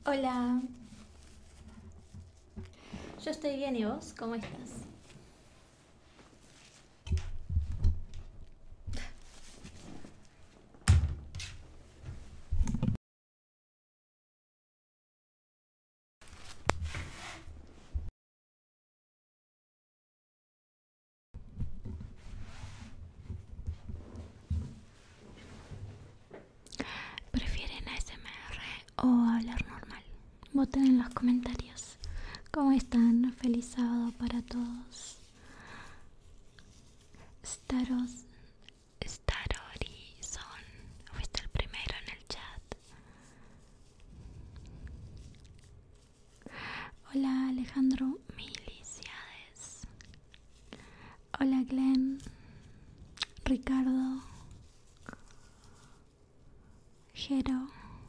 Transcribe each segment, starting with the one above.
Hola, yo estoy bien, ¿y vos? ¿Cómo estás? ¿Prefieren ASMR o hablar normal? Voten en los comentarios. ¿Cómo están? Feliz sábado para todos. Staros, Starorison, fuiste el primero en el chat. Hola Alejandro Miliciades. Hola Glenn, Ricardo, Jero.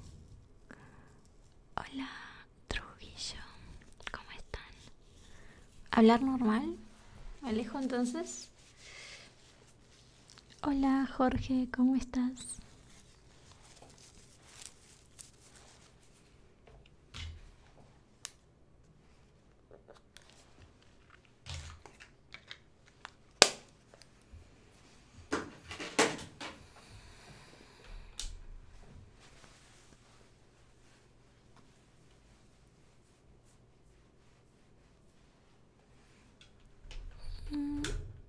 Hola Trujillo, ¿cómo están? ¿Hablar normal? ¿Alejo entonces? Hola Jorge, ¿cómo estás? Mm,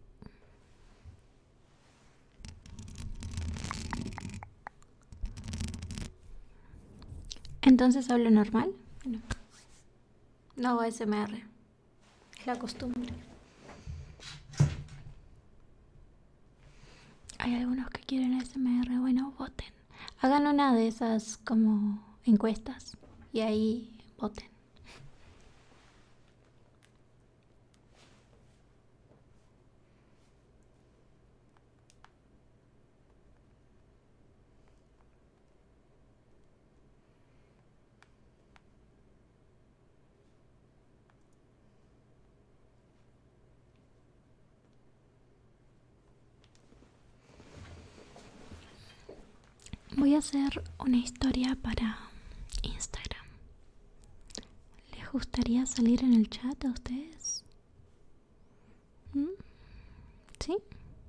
Entonces hablo normal. Bueno, no hago ASMR, es la costumbre. Hay algunos que quieren ASMR, bueno, voten. Hagan una de esas como encuestas y ahí voten. Voy a hacer una historia para Instagram. ¿Les gustaría salir en el chat a ustedes? ¿Mm? ¿Sí?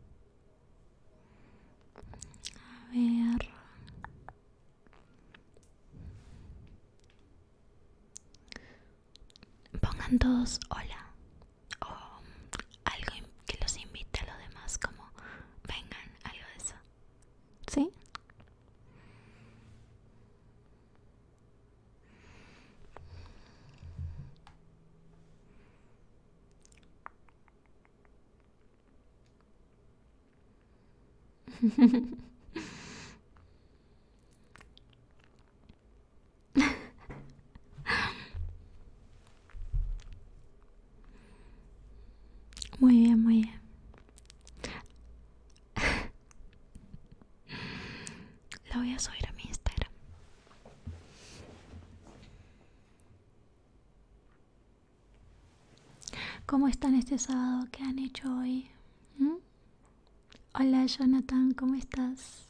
A ver. Pongan todos hola. O algo que los invite a los demás, como vengan, algo de eso. ¿Sí? Muy bien, muy bien. La voy a subir a mi Instagram. ¿Cómo están este sábado? ¿Qué han hecho hoy? ¿Mm? Hola Jonathan, ¿cómo estás?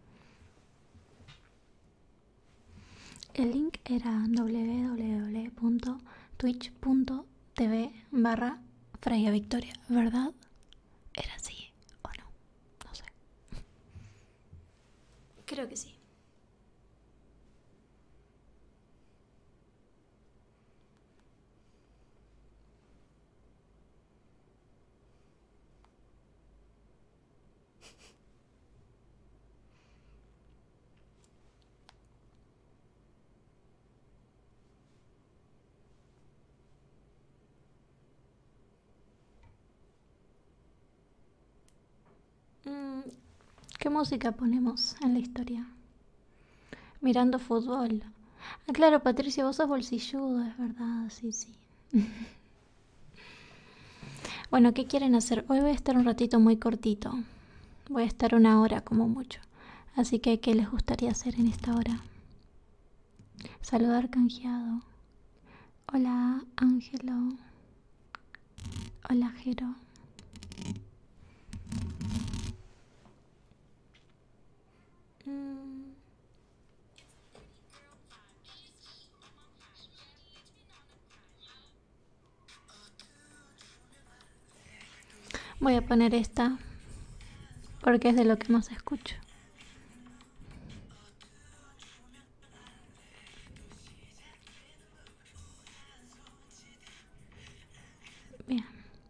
El link era www.twitch.tv/Freya Victoria, ¿verdad? ¿Era así o no? No sé. Creo que sí. Mm, ¿Qué música ponemos en la historia? Mirando fútbol. Ah, claro, Patricia, vos sos bolsilludo, es verdad, sí, sí. Bueno, ¿qué quieren hacer? Hoy voy a estar un ratito muy cortito. Voy a estar una hora como mucho. Así que, ¿qué les gustaría hacer en esta hora? Saludar canjeado. Hola, Ángelo. Hola, Jero. Mm, Voy a poner esta porque es de lo que más escucho. Bien.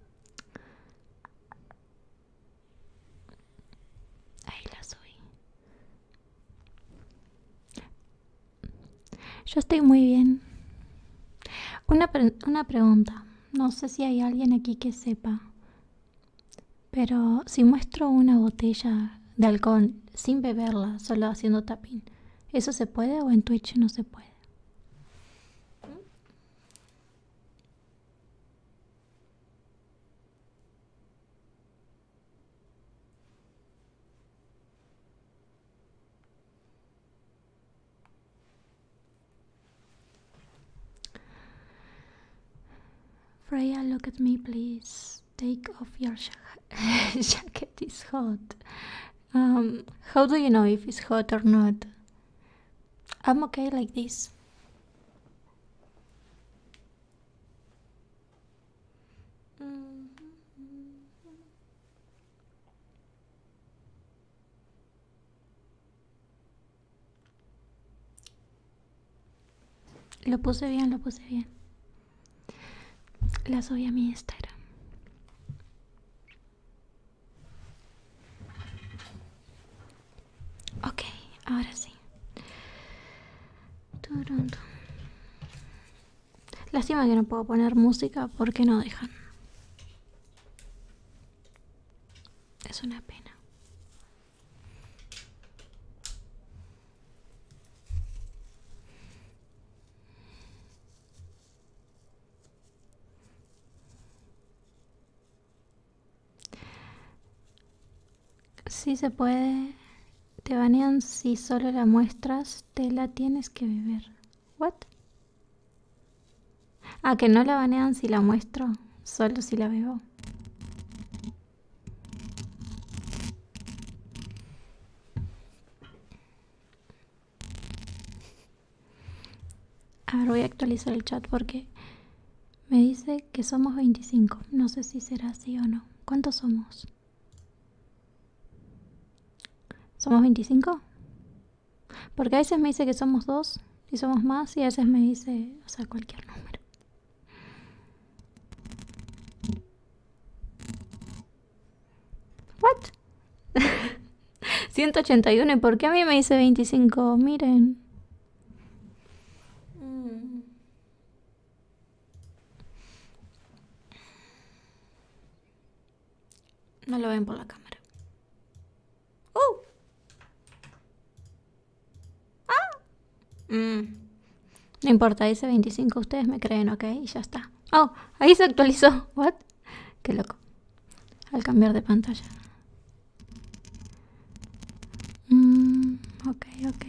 Ahí la subí. Yo estoy muy bien. Una pregunta. No sé si hay alguien aquí que sepa. Pero si muestro una botella de alcohol sin beberla, solo haciendo tapping, ¿eso se puede o en Twitch no se puede? Freya, look at me, please. Take off your jacket. It's hot. How do you know if it's hot or not? I'm okay like this. Lo puse bien, lo puse bien. La subí a mi Instagram. Ok, ahora sí. Lástima que no puedo poner música porque no dejan. Es una pena. Sí se puede. Te banean si solo la muestras, te la tienes que beber. ¿What? Ah, que no la banean si la muestro, solo si la bebo. A ver, voy a actualizar el chat porque me dice que somos 25. No sé si será así o no. ¿Cuántos somos? ¿Somos 25? Porque a veces me dice que somos 2 y somos más y a veces me dice, o sea, cualquier número. ¿What? 181, ¿y por qué a mí me dice 25? Miren. No lo ven por la cámara. No importa, dice 25, ustedes me creen, ok, y ya está. Oh, ahí se actualizó. What? Qué loco. Al cambiar de pantalla. Ok.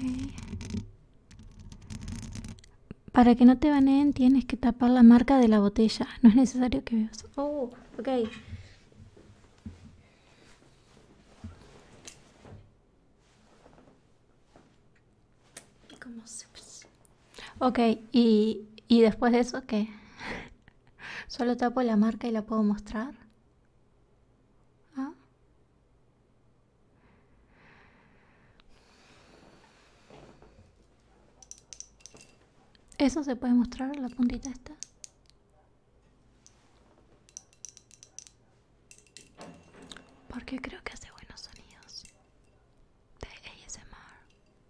Para que no te baneen tienes que tapar la marca de la botella. No es necesario que veas. Oh, ok. ¿Cómo se pasa? Ok, y después de eso, ¿qué? ¿Solo tapo la marca y la puedo mostrar? ¿Ah? ¿Eso se puede mostrar, la puntita esta? Porque creo que hace buenos sonidos de ASMR.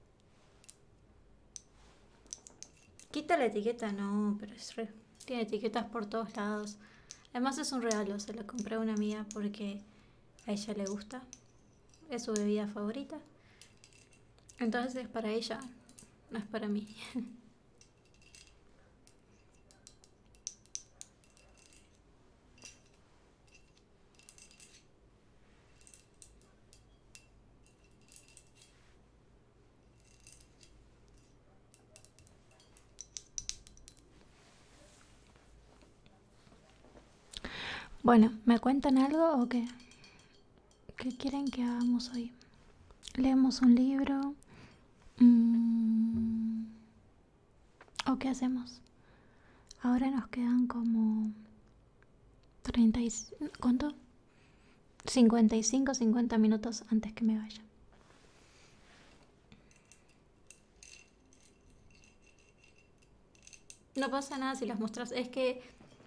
Quita la etiqueta, no, pero tiene etiquetas por todos lados. Además es un regalo, se lo compré a una amiga porque a ella le gusta. Es su bebida favorita. Entonces es para ella, no es para mí. Bueno, ¿me cuentan algo o qué? ¿Qué quieren que hagamos hoy? ¿Leemos un libro? ¿O qué hacemos? Ahora nos quedan como 30 y... ¿Cuánto? 55, 50 minutos antes que me vaya. No pasa nada si las mostras. Es que...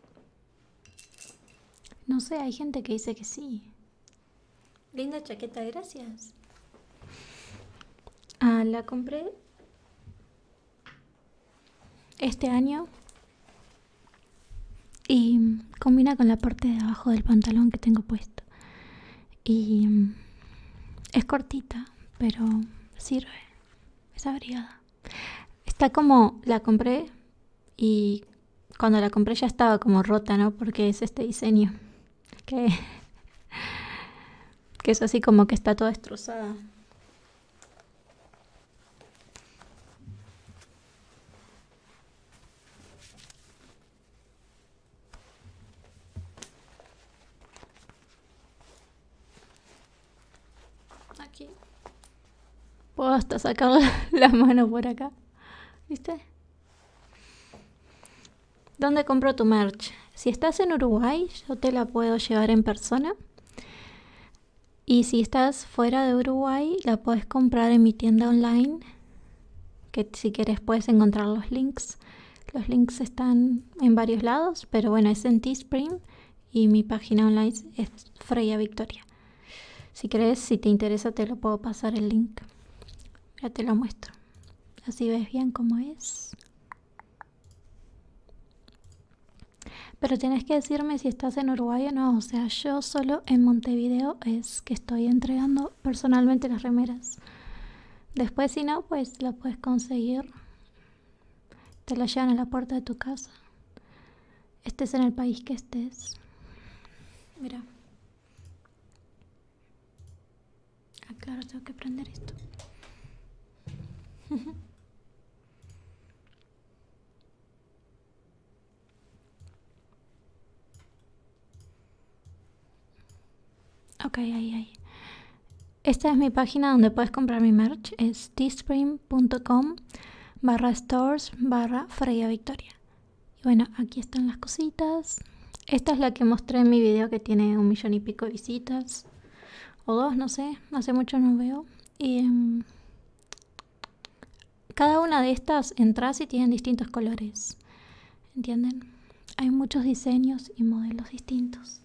No sé, hay gente que dice que sí. Linda chaqueta, gracias. Ah, la compré este año. Y combina con la parte de abajo del pantalón que tengo puesto. Y es cortita, pero sirve. Es abrigada. Está como... La compré y cuando la compré ya estaba como rota, ¿no? Porque es este diseño que es así como que está toda destrozada. Aquí. Puedo hasta sacar la mano por acá. ¿Viste? ¿Dónde compro tu merch? Si estás en Uruguay, yo te la puedo llevar en persona. Y si estás fuera de Uruguay, la puedes comprar en mi tienda online. Que si quieres puedes encontrar los links. Los links están en varios lados, pero bueno, es en Teespring. Y mi página online es Freya Victoria. Si querés, si te interesa, te lo puedo pasar el link. Ya te lo muestro. Así ves bien cómo es. Pero tenés que decirme si estás en Uruguay o no. O sea, yo solo en Montevideo es que estoy entregando personalmente las remeras. Después, si no, pues la puedes conseguir. Te la llevan a la puerta de tu casa. Estés en el país que estés. Mira. Ah, claro, tengo que prender esto. Ok, ahí. Esta es mi página donde puedes comprar mi merch. Es teespring.com/stores/Freya Victoria. Y bueno, aquí están las cositas. Esta es la que mostré en mi video que tiene 1 millón y pico de visitas. O 2, no sé. Hace mucho no veo. Y cada una de estas entras y tienen distintos colores. ¿Entienden? Hay muchos diseños y modelos distintos.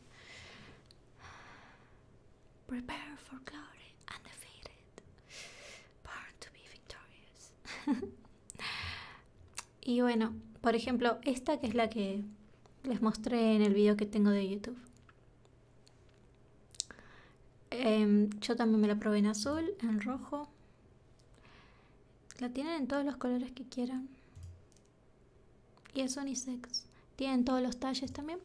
Prepare for glory, undefeated. Born to be victorious. Y bueno, por ejemplo, esta que es la que les mostré en el video que tengo de YouTube. Yo también me la probé en azul, en rojo. La tienen en todos los colores que quieran. Y es unisex. Tienen todos los talles también.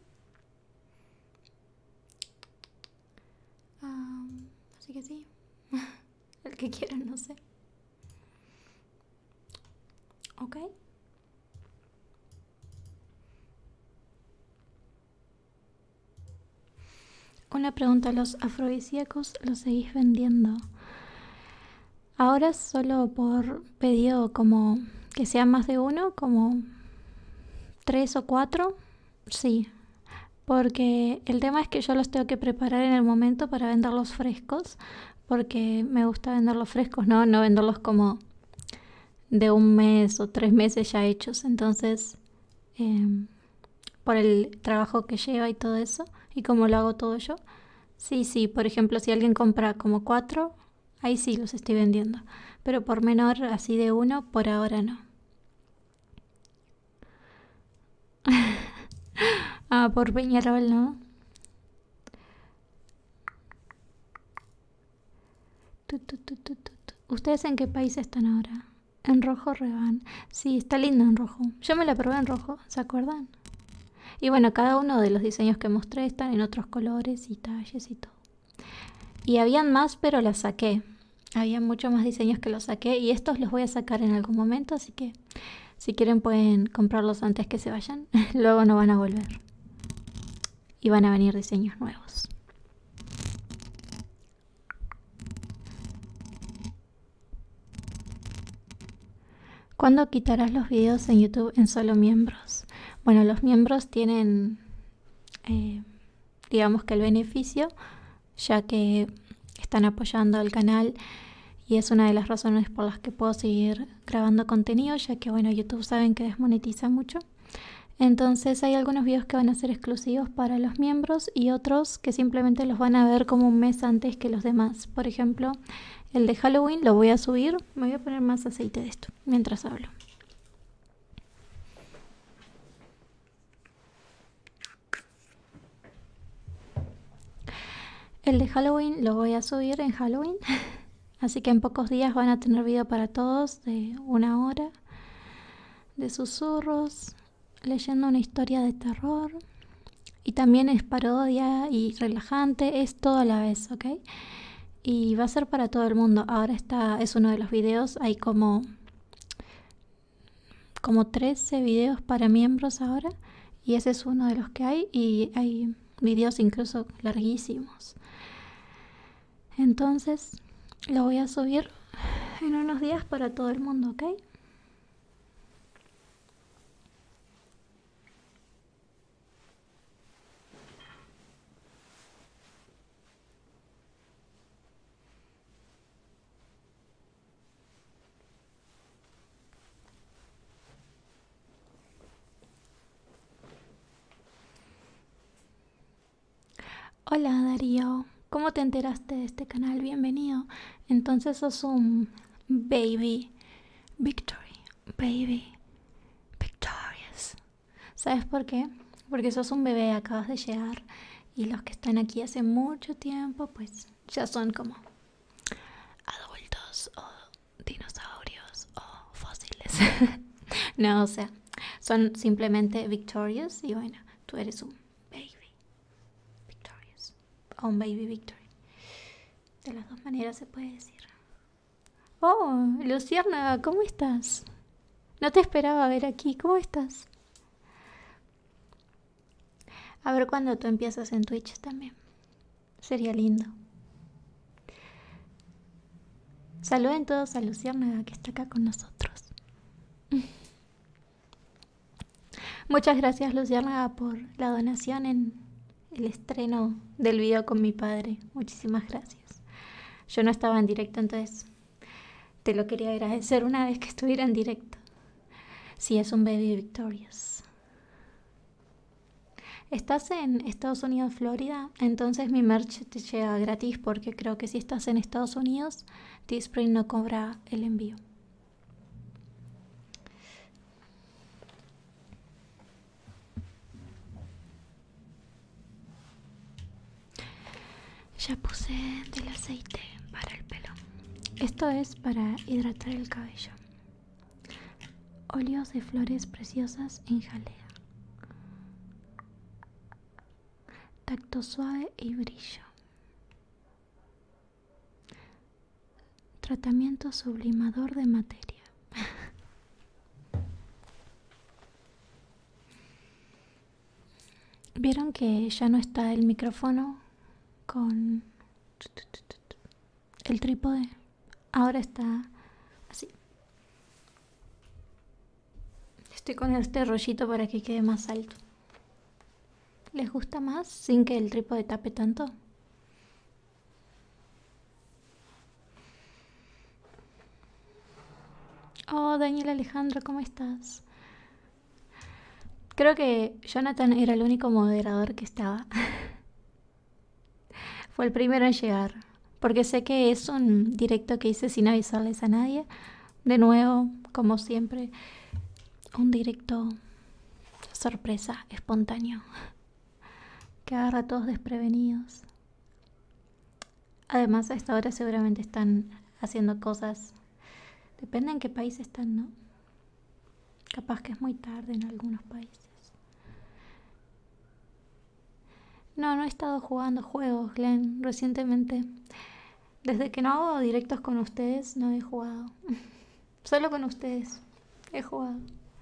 Así que sí. El que quieran, no sé. Ok. Una pregunta, ¿los afrodisíacos los seguís vendiendo? Ahora solo por pedido, como que sean más de uno, como 3 o 4, sí. Porque el tema es que yo los tengo que preparar en el momento para venderlos frescos, porque me gusta venderlos frescos, no venderlos como de 1 mes o 3 meses ya hechos. Entonces, por el trabajo que lleva y todo eso, y como lo hago todo yo, sí, por ejemplo, si alguien compra como 4, ahí sí los estoy vendiendo. Pero por menor, así de 1, por ahora no. Por Peñarol, ¿no? ¿Ustedes en qué país están ahora? En rojo Revan. Sí, está lindo en rojo. Yo me la probé en rojo, ¿se acuerdan? Y bueno, cada uno de los diseños que mostré están en otros colores y talles y todo. Y habían más, pero las saqué. Había muchos más diseños que los saqué y estos los voy a sacar en algún momento, así que si quieren pueden comprarlos antes que se vayan. Luego no van a volver. Y van a venir diseños nuevos. ¿Cuándo quitarás los videos en YouTube en solo miembros? Bueno, los miembros tienen, digamos que el beneficio ya que están apoyando al canal y es una de las razones por las que puedo seguir grabando contenido, ya que bueno, YouTube saben que desmonetiza mucho. Entonces hay algunos videos que van a ser exclusivos para los miembros y otros que simplemente los van a ver como un mes antes que los demás. Por ejemplo, el de Halloween lo voy a subir. Me voy a poner más aceite de esto mientras hablo. El de Halloween lo voy a subir en Halloween. Así que en pocos días van a tener video para todos de 1 hora de susurros, leyendo una historia de terror. Y también es parodia y relajante, es todo a la vez, ¿ok? Y va a ser para todo el mundo. Ahora es uno de los videos, hay como 13 videos para miembros ahora. Y ese es uno de los que hay. Y hay videos incluso larguísimos. Entonces lo voy a subir en unos días para todo el mundo, ¿ok? Hola Darío, ¿cómo te enteraste de este canal? Bienvenido. Entonces sos un baby Victory, baby victorious. ¿Sabes por qué? Porque sos un bebé, acabas de llegar y los que están aquí hace mucho tiempo pues ya son como adultos o dinosaurios o fósiles. No, o sea, son simplemente victorious y bueno, tú eres un a un baby victory. De las dos maneras se puede decir. Oh, Luciérnaga, ¿cómo estás? No te esperaba ver aquí, ¿cómo estás? A ver cuando tú empiezas en Twitch también. Sería lindo. Saluden todos a Luciérnaga que está acá con nosotros. Muchas gracias Luciérnaga por la donación en el estreno del video con mi padre. Muchísimas gracias. Yo no estaba en directo, entonces te lo quería agradecer una vez que estuviera en directo. Sí, es un baby victorious. ¿Estás en Estados Unidos, Florida? Entonces mi merch te llega gratis porque creo que si estás en Estados Unidos, Teespring no cobra el envío. Ya puse del aceite para el pelo. Esto es para hidratar el cabello. Óleos de flores preciosas en jalea. Tacto suave y brillo. Tratamiento sublimador de materia. ¿Vieron que ya no está el micrófono con el trípode? Ahora está así. Estoy con este rollito para que quede más alto. ¿Les gusta más sin que el trípode tape tanto? Oh, Daniel Alejandro, ¿cómo estás? Creo que Jonathan era el único moderador que estaba. Fue el primero en llegar. Porque sé que es un directo que hice sin avisarles a nadie. De nuevo, como siempre, un directo sorpresa, espontáneo. Que agarra a todos desprevenidos. Además, a esta hora seguramente están haciendo cosas. Depende en qué país están, ¿no? Capaz que es muy tarde en algunos países. No he estado jugando juegos, Glenn, recientemente. Desde que no hago directos con ustedes, no he jugado. Solo con ustedes he jugado.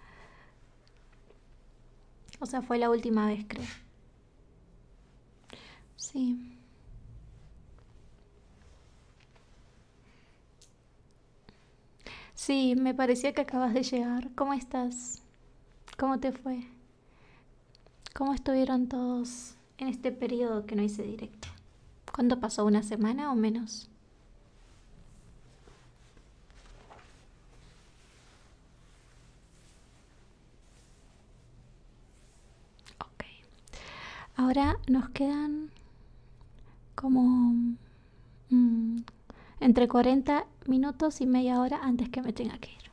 O sea, fue la última vez, creo. Sí. Sí, me parecía que acabas de llegar. ¿Cómo estás? ¿Cómo te fue? ¿Cómo estuvieron todos en este periodo que no hice directo? ¿Cuánto pasó? ¿Una semana o menos? Ok. Ahora nos quedan como mm, entre 40 minutos y media hora antes que me tenga que ir.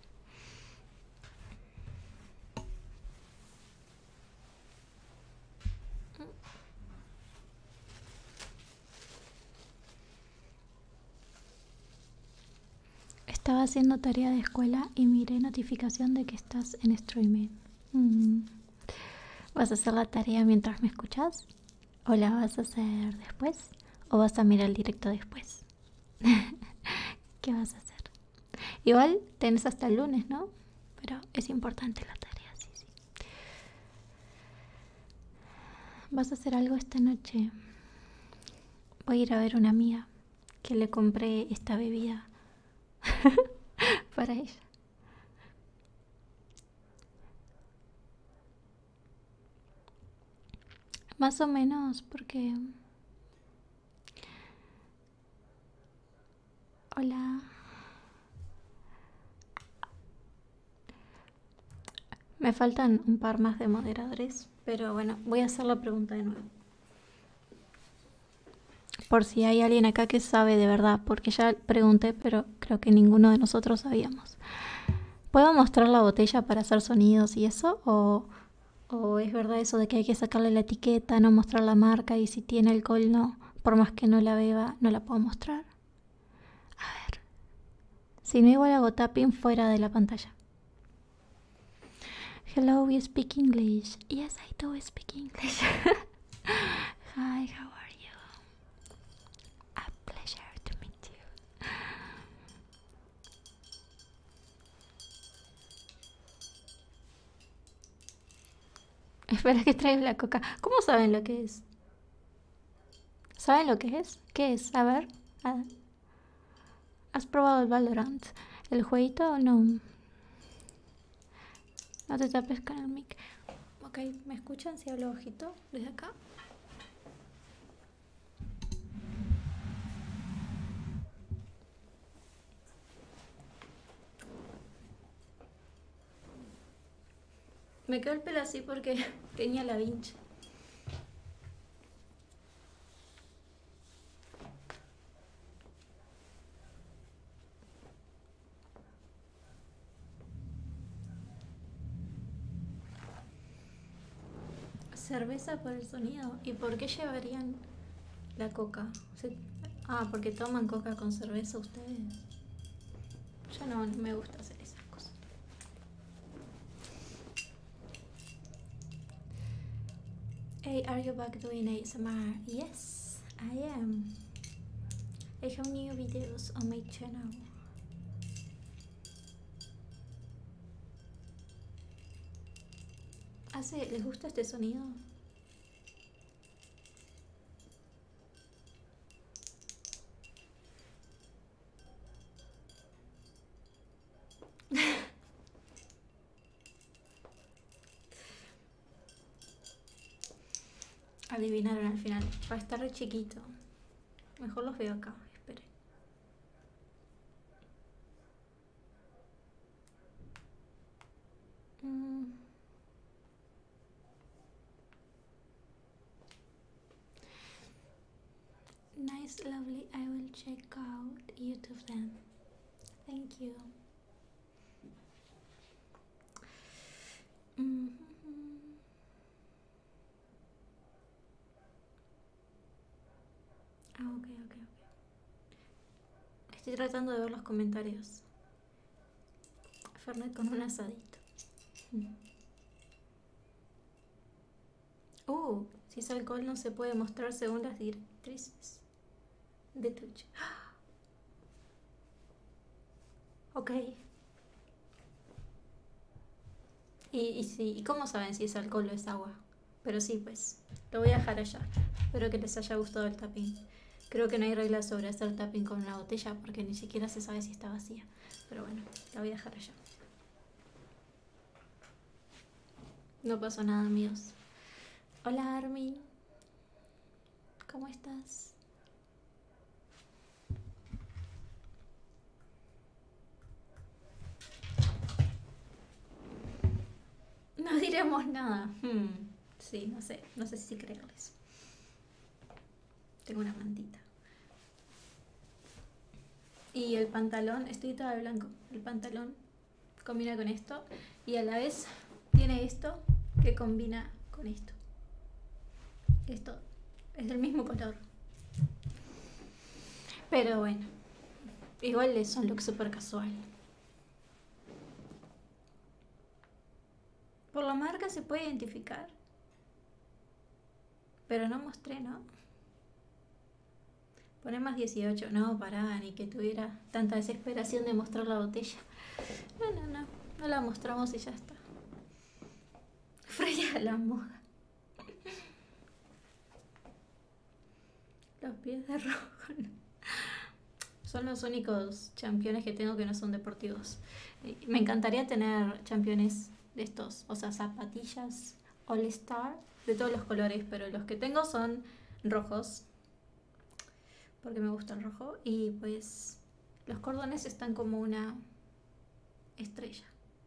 Estaba haciendo tarea de escuela y miré notificación de que estás en streaming. Mm. ¿Vas a hacer la tarea mientras me escuchas? ¿O la vas a hacer después? ¿O vas a mirar el directo después? ¿Qué vas a hacer? Igual tenés hasta el lunes, ¿no? Pero es importante la tarea, sí, sí. ¿Vas a hacer algo esta noche? Voy a ir a ver a una amiga que le compré esta bebida para ella. Más o menos porque... Hola. Me faltan un par más de moderadores, pero bueno, voy a hacer la pregunta de nuevo. Por si hay alguien acá que sabe de verdad, porque ya pregunté, pero creo que ninguno de nosotros sabíamos. ¿Puedo mostrar la botella para hacer sonidos y eso? ¿O es verdad eso de que hay que sacarle la etiqueta, no mostrar la marca y si tiene alcohol no, por más que no la beba, no la puedo mostrar? A ver, si no igual hago tapping fuera de la pantalla. Hello, we speak English. Yes, I do speak English. Hi, how are you? A pleasure to meet you. Espera que traiga la coca. ¿Cómo saben lo que es? ¿Saben lo que es? ¿Qué es? A ver. ¿Has probado el Valorant? ¿El jueguito o no? No te tapes con el mic. Ok, ¿me escuchan si hablo bajito desde acá? Me quedó el pelo así porque tenía la vincha. Cerveza por el sonido. ¿Y por qué llevarían la coca? Ah, porque toman coca con cerveza ustedes. Yo no me gusta hacer esas cosas. Hey, are you back doing ASMR? Yes, I am. I have new videos on my channel. ¿Les gusta este sonido? Adivinaron al final. Va a estar re chiquito. Mejor los veo acá. Espere. Nice, lovely. I will check out YouTube then. Thank you. Ah, ok. Estoy tratando de ver los comentarios. Fernet con un asadito. Si es alcohol no se puede mostrar según las directrices de Twitch. Ok. ¿Y cómo saben si es alcohol o es agua? Pero sí, pues, lo voy a dejar allá. Espero que les haya gustado el tapping. Creo que no hay reglas sobre hacer tapping con una botella porque ni siquiera se sabe si está vacía. Pero bueno, la voy a dejar allá. No pasó nada, amigos. Hola, Armin. ¿Cómo estás? diremos nada. Sí, no sé si creerles. Tengo una mantita. Y el pantalón, estoy toda de blanco. El pantalón combina con esto y a la vez tiene esto que combina con esto. Esto es del mismo color. Pero bueno, igual es un look súper casual. Por la marca se puede identificar. Pero no mostré, ¿no? Poné más 18. No, pará, ni que tuviera tanta desesperación de mostrar la botella. No. No la mostramos y ya está. Freya la moda. Los pies de rojo. No. Son los únicos championes que tengo que no son deportivos. Me encantaría tener championes de estos, o sea, zapatillas All Star de todos los colores, pero los que tengo son rojos, porque me gusta el rojo, y pues los cordones están como una estrella.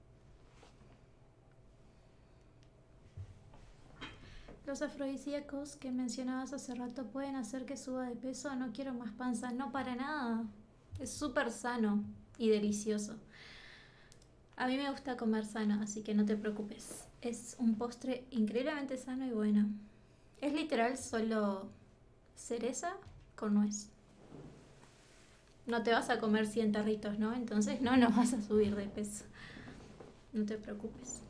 Los afrodisíacos que mencionabas hace rato pueden hacer que suba de peso. No quiero más panza. No, para nada. Es súper sano y delicioso. A mí me gusta comer sano, así que no te preocupes. Es un postre increíblemente sano y bueno. Es literal solo cereza con nuez. No te vas a comer 100 tarritos, ¿no? Entonces no nos vas a subir de peso. No te preocupes.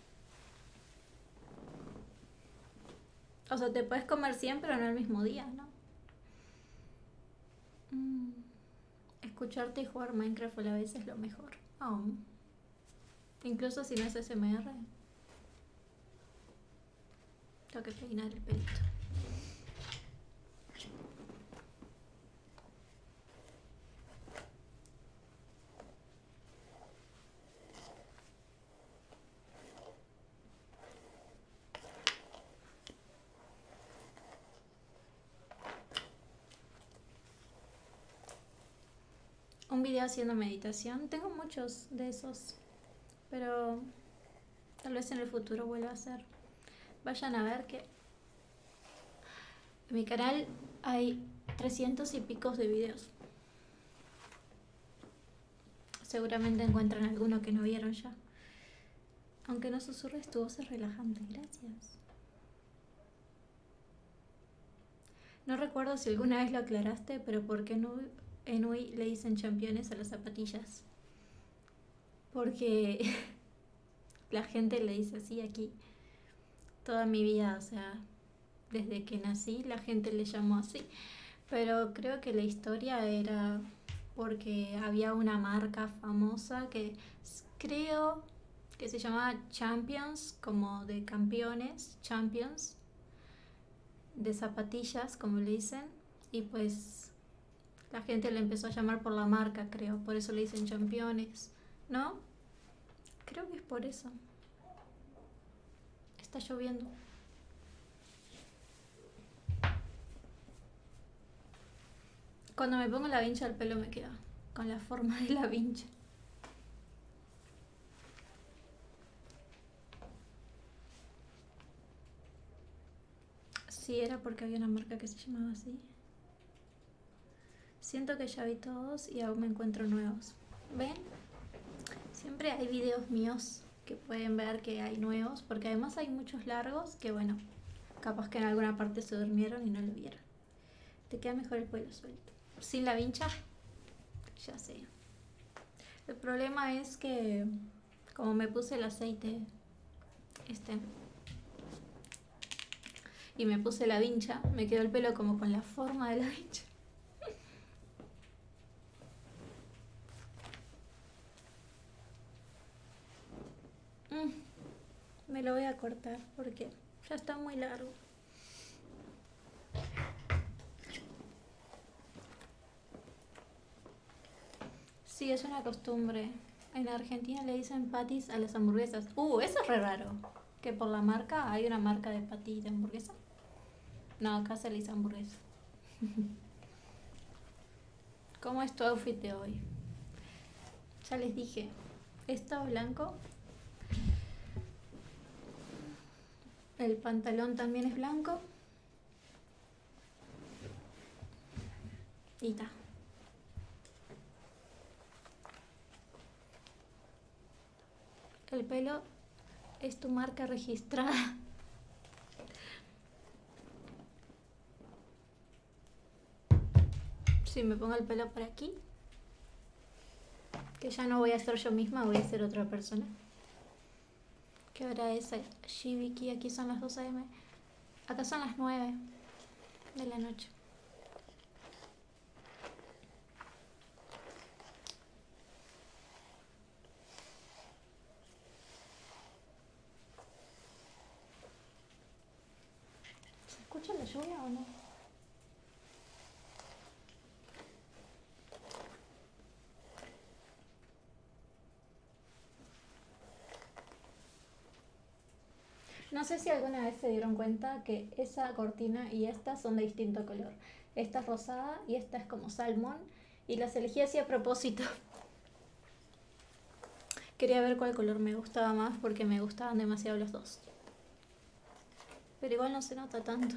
O sea, te puedes comer 100, pero no el mismo día, ¿no? Escucharte y jugar Minecraft a la vez es lo mejor. Oh. Incluso si no es SMR. Tengo que peinar el pelito. Un video haciendo meditación. Tengo muchos de esos, pero tal vez en el futuro vuelva a hacer. Vayan a ver que en mi canal hay 300 y picos de videos. Seguramente encuentran alguno que no vieron ya. Aunque no susurres, tu voz es relajante. Gracias. No recuerdo si alguna vez lo aclaraste, pero ¿por qué en Uy le dicen championes a las zapatillas? Porque la gente le dice así aquí. Toda mi vida, o sea, desde que nací la gente le llamó así. Pero creo que la historia era porque había una marca famosa que creo que se llamaba Champions, como de campeones, Champions, de zapatillas, como le dicen, y pues la gente le empezó a llamar por la marca, creo, por eso le dicen championes, ¿no? Creo que es por eso. Está lloviendo. Cuando me pongo la vincha el pelo me queda con la forma de la vincha. Sí, era porque había una marca que se llamaba así. Siento que ya vi todos y aún me encuentro nuevos. ¿Ven? Siempre hay videos míos que pueden ver que hay nuevos, porque además hay muchos largos que bueno, capaz que en alguna parte se durmieron y no lo vieron. Te queda mejor el pelo suelto. Sin la vincha, ya sé. El problema es que como me puse el aceite y me puse la vincha, me quedó el pelo como con la forma de la vincha. Me lo voy a cortar porque ya está muy largo. Sí, es una costumbre. En Argentina le dicen patis a las hamburguesas. Eso es re raro. Que por la marca, hay una marca de patty de hamburguesa. No, acá se le dice hamburguesa. ¿Cómo es tu outfit de hoy? Ya les dije, esto blanco El pantalón también es blanco. Y ta. El pelo es tu marca registrada. Si me pongo el pelo por aquí, que ya no voy a ser yo misma, voy a ser otra persona. ¿Qué hora es? Shibiki, aquí son las 12 AM. Acá son las 9 de la noche. ¿Se escucha la lluvia o no? No sé si alguna vez se dieron cuenta que esa cortina y esta son de distinto color. Esta es rosada y esta es como salmón. Y las elegí así a propósito. Quería ver cuál color me gustaba más porque me gustaban demasiado los dos. Pero igual no se nota tanto.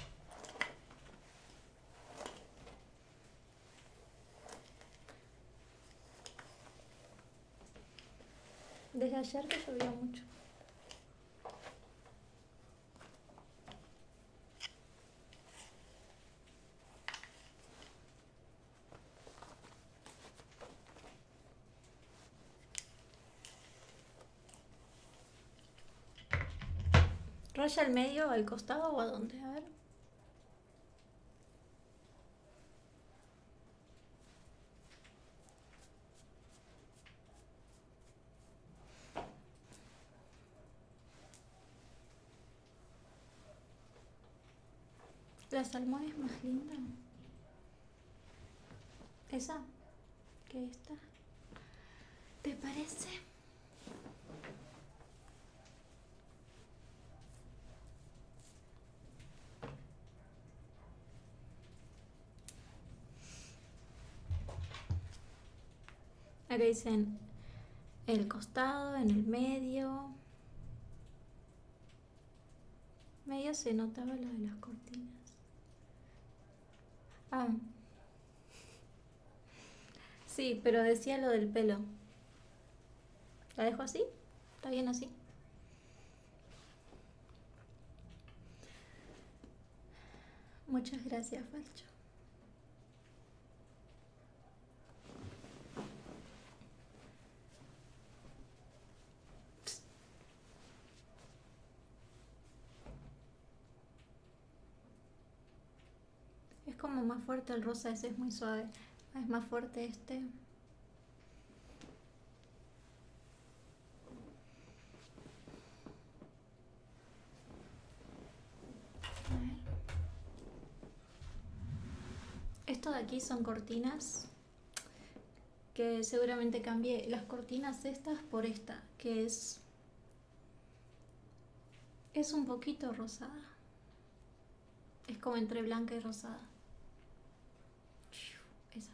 Desde ayer que llovió mucho. ¿Raya al medio, al costado o a dónde? A ver. La salmón es más linda. Esa que esta. ¿Te parece? Acá dicen el costado, en el medio. Medio se notaba lo de las cortinas. Ah, sí, pero decía lo del pelo. ¿La dejo así? ¿Está bien así? Muchas gracias, Falcho. Es como más fuerte el rosa, ese es muy suave. Es más fuerte este. A ver. Esto de aquí son cortinas que seguramente cambié las cortinas estas por esta, que es un poquito rosada. Es como entre blanca y rosada. Esa.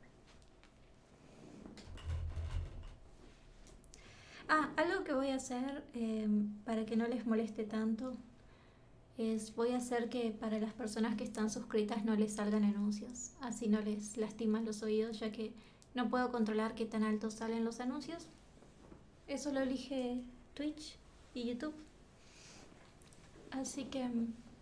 Ah, algo que voy a hacer para que no les moleste tanto es voy a hacer que para las personas que están suscritas no les salgan anuncios, así no les lastiman los oídos, ya que no puedo controlar qué tan altos salen los anuncios. Eso lo elige Twitch y YouTube. Así que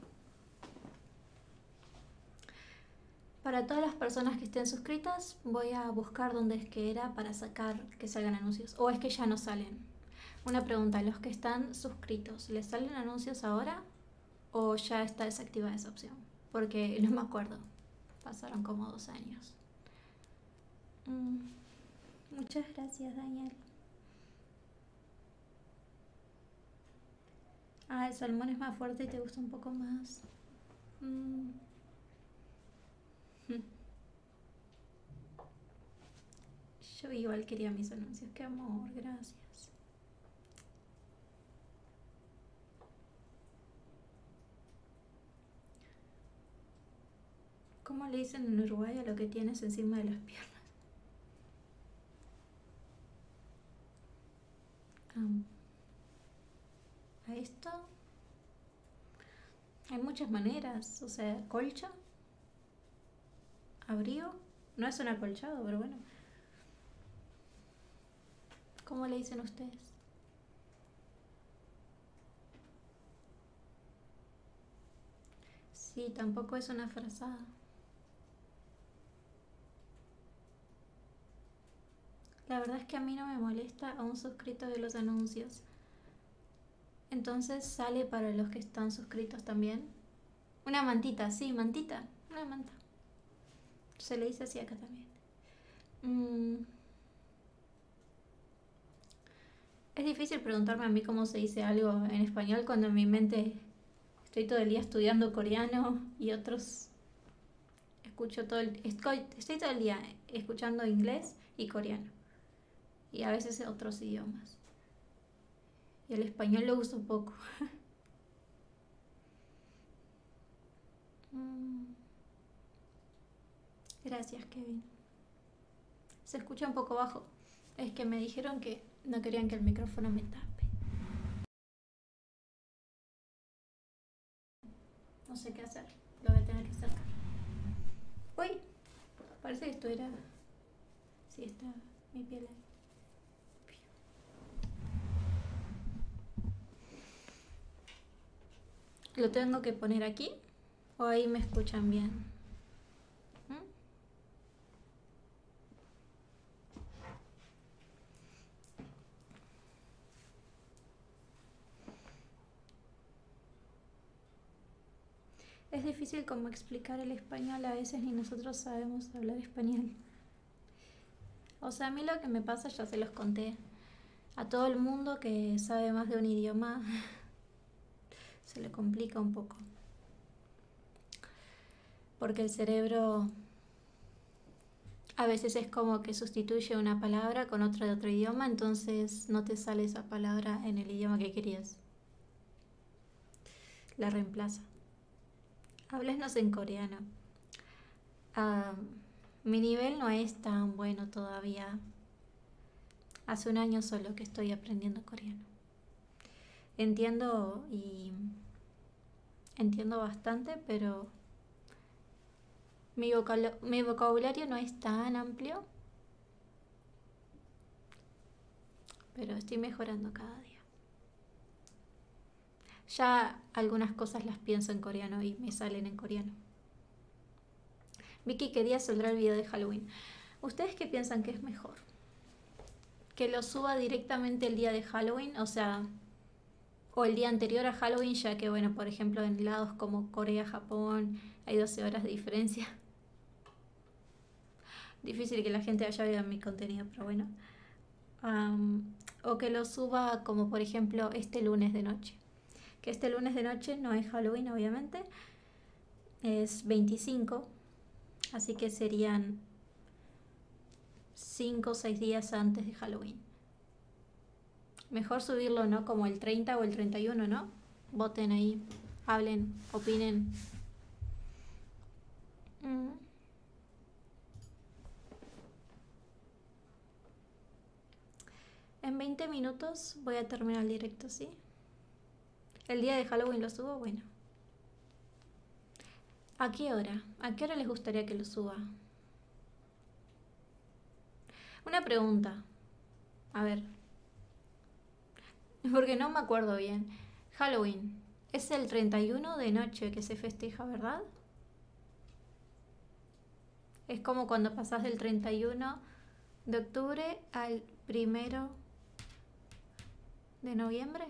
para todas las personas que estén suscritas voy a buscar dónde es que era para sacar que salgan anuncios. O es que ya no salen. Una pregunta, ¿los que están suscritos, les salen anuncios ahora? ¿O ya está desactivada esa opción? Porque no me acuerdo. Pasaron como 2 años. Muchas gracias, Daniel. Ah, el salmón es más fuerte y te gusta un poco más. Yo igual quería mis anuncios. Qué amor, gracias. ¿Cómo le dicen en Uruguay a lo que tienes encima de las piernas? A esto Hay muchas maneras, o sea, colcha, abrigo, no es un acolchado, pero bueno. ¿Cómo le dicen ustedes? Sí, tampoco es una frazada. La verdad es que a mí no me molesta a un suscrito de los anuncios. Entonces sale para los que están suscritos también. Una mantita, sí, mantita, una manta. Se le dice así acá también. Es difícil preguntarme a mí cómo se dice algo en español cuando en mi mente estoy todo el día estudiando coreano y otros estoy todo el día escuchando inglés y coreano y a veces otros idiomas. Y el español lo uso poco. Gracias, Kevin. Se escucha un poco bajo. Es que me dijeron que no querían que el micrófono me tape. No sé qué hacer. Lo voy a tener que acercar. Uy, parece que esto era... Sí, está mi piel ahí. ¿Lo tengo que poner aquí? ¿O ahí me escuchan bien? Es difícil como explicar el español, a veces ni nosotros sabemos hablar español. O sea, a mí lo que me pasa, ya se los conté, a todo el mundo que sabe más de un idioma se le complica un poco. Porque el cerebro a veces es como que sustituye una palabra con otra de otro idioma, entonces no te sale esa palabra en el idioma que querías. La reemplaza. Háblenos en coreano. Mi nivel no es tan bueno todavía. Hace un año solo que estoy aprendiendo coreano. Entiendo bastante, pero mi vocabulario no es tan amplio, pero estoy mejorando cada día. Ya algunas cosas las pienso en coreano y me salen en coreano. Vicky quería soldar el video de Halloween. ¿Ustedes qué piensan que es mejor? ¿Que lo suba directamente el día de Halloween? O sea, o el día anterior a Halloween, ya que, bueno, por ejemplo, en lados como Corea, Japón, hay 12 horas de diferencia. Difícil que la gente haya visto mi contenido, pero bueno. O que lo suba como, por ejemplo, este lunes de noche. Que este lunes de noche no es Halloween, obviamente. Es 25. Así que serían 5 o 6 días antes de Halloween. Mejor subirlo, ¿no? Como el 30 o el 31, ¿no? Voten ahí, hablen, opinen. En 20 minutos voy a terminar el directo, ¿sí? El día de Halloween lo subo, bueno. ¿A qué hora? ¿A qué hora les gustaría que lo suba? Una pregunta. A ver. Porque no me acuerdo bien. Halloween. Es el 31 de noche que se festeja, ¿verdad? Es como cuando pasás del 31 de octubre al 1 de noviembre.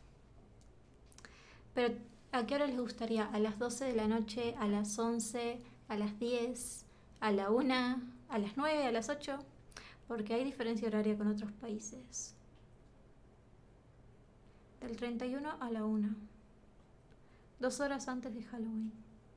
Pero, ¿a qué hora les gustaría? ¿A las 12 de la noche? ¿A las 11? ¿A las 10? ¿A la 1? ¿A las 9? ¿A las 8? Porque hay diferencia horaria con otros países. Del 31 a la 1. 2 horas antes de Halloween.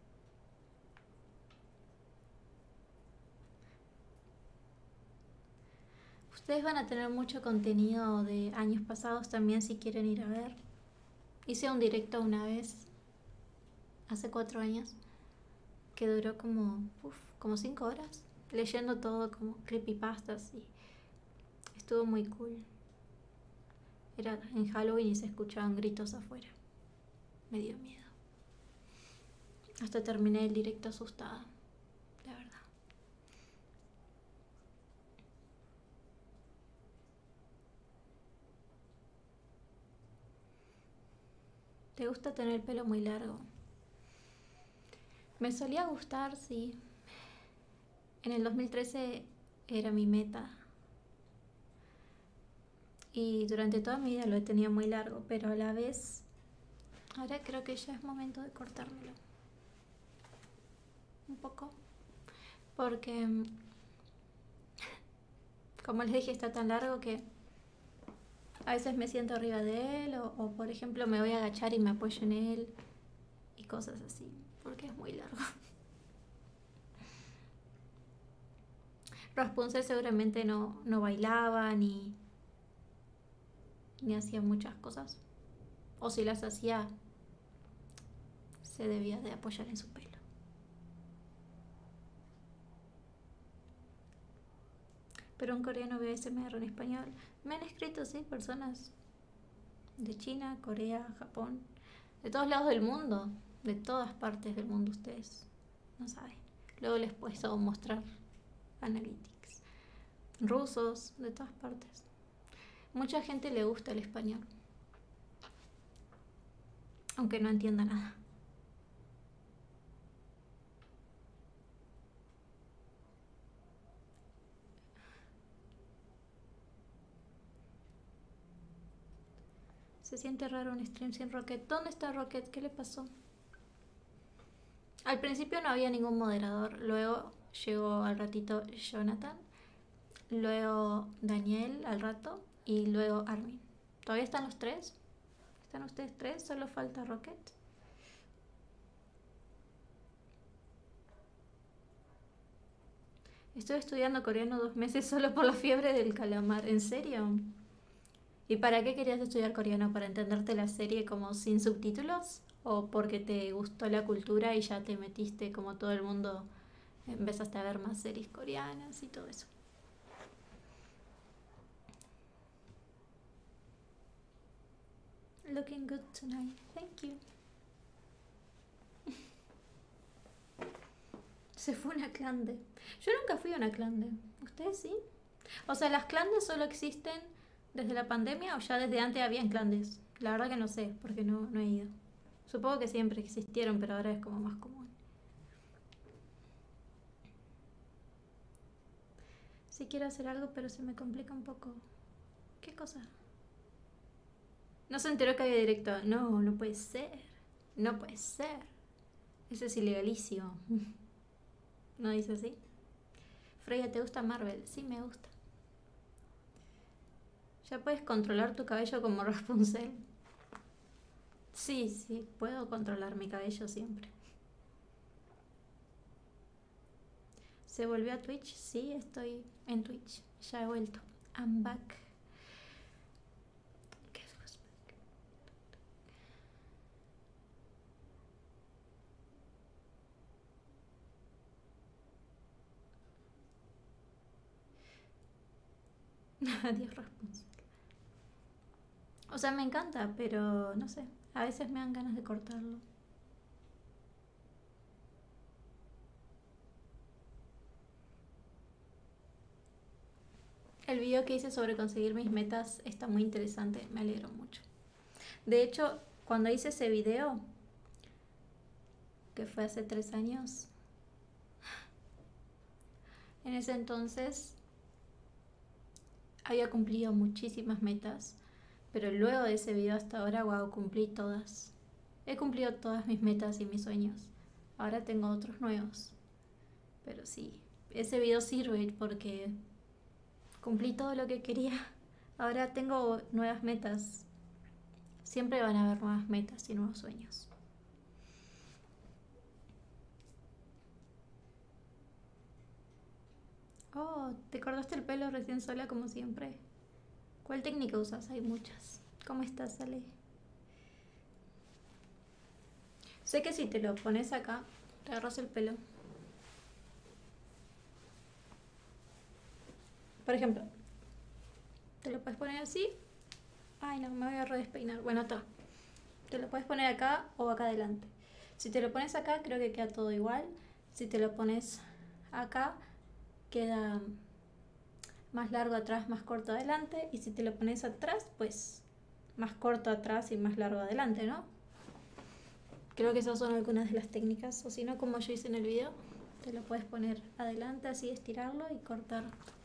Ustedes van a tener mucho contenido de años pasados también si quieren ir a ver. Hice un directo una vez, hace 4 años, que duró como 5 horas, leyendo todo como creepypastas y estuvo muy cool. Era en Halloween y se escuchaban gritos afuera. Me dio miedo. Hasta terminé el directo asustada, de verdad. ¿Te gusta tener el pelo muy largo? Me solía gustar, sí. En el 2013 era mi meta. Y durante toda mi vida lo he tenido muy largo, pero a la vez, ahora creo que ya es momento de cortármelo. Un poco. Porque, como les dije, está tan largo que a veces me siento arriba de él o por ejemplo me voy a agachar y me apoyo en él y cosas así, porque es muy largo. Rapunzel seguramente no bailaba ni hacía muchas cosas. O si las hacía, se debía de apoyar en su pelo. Pero un coreano ve ASMR en español. Me han escrito, sí, personas de China, Corea, Japón, de todos lados del mundo, de todas partes del mundo ustedes no saben. Luego les puedo mostrar analytics. Rusos, de todas partes. Mucha gente le gusta el español, aunque no entienda nada. Se siente raro un stream sin Rocket. ¿Dónde está Rocket? ¿Qué le pasó? Al principio no había ningún moderador, luego llegó al ratito Jonathan, luego Daniel al rato y luego Armin. ¿Todavía están los tres? ¿Están ustedes tres? Solo falta Rocket. Estoy estudiando coreano 2 meses solo por la fiebre del calamar. ¿En serio? ¿Y para qué querías estudiar coreano? ¿Para entenderte la serie como sin subtítulos? ¿O porque te gustó la cultura y ya te metiste como todo el mundo, empezaste a ver más series coreanas y todo eso? Looking good tonight. Thank you. Se fue una clande. Yo nunca fui a una clande. ¿Ustedes sí? O sea, ¿las clandes solo existen desde la pandemia o ya desde antes habían clandes? La verdad que no sé, porque no he ido. Supongo que siempre existieron, pero ahora es como más común. Sí quiero hacer algo, pero se me complica un poco. ¿Qué cosa? No se enteró que había directo. No, no puede ser. No puede ser. Eso es ilegalísimo. ¿No dice así? Freya, ¿te gusta Marvel? Sí, me gusta. ¿Ya puedes controlar tu cabello como Rapunzel? Sí, sí, puedo controlar mi cabello siempre. ¿Se volvió a Twitch? Sí, estoy en Twitch. Ya he vuelto. I'm back. Adiós, Rapunzel. O sea, me encanta, pero no sé. A veces me dan ganas de cortarlo. El video que hice sobre conseguir mis metas está muy interesante. Me alegro mucho. De hecho, cuando hice ese video, que fue hace 3 años, en ese entonces había cumplido muchísimas metas, pero luego de ese video hasta ahora, wow, cumplí todas. He cumplido todas mis metas y mis sueños. Ahora tengo otros nuevos. Pero sí, ese video sirve porque cumplí todo lo que quería. Ahora tengo nuevas metas. Siempre van a haber nuevas metas y nuevos sueños. Oh, te cortaste el pelo recién sola como siempre. ¿Cuál técnica usas? Hay muchas. ¿Cómo estás, Ale? Sé que si te lo pones acá, te agarras el pelo. Por ejemplo, te lo puedes poner así. Ay, no, me voy a redespeinar. Bueno, está. Te lo puedes poner acá o acá adelante. Si te lo pones acá, creo que queda todo igual. Si te lo pones acá, queda más largo atrás, más corto adelante. Y si te lo pones atrás, pues más corto atrás y más largo adelante, ¿no? Creo que esas son algunas de las técnicas. O si no, como yo hice en el video, te lo puedes poner adelante, así estirarlo y cortar.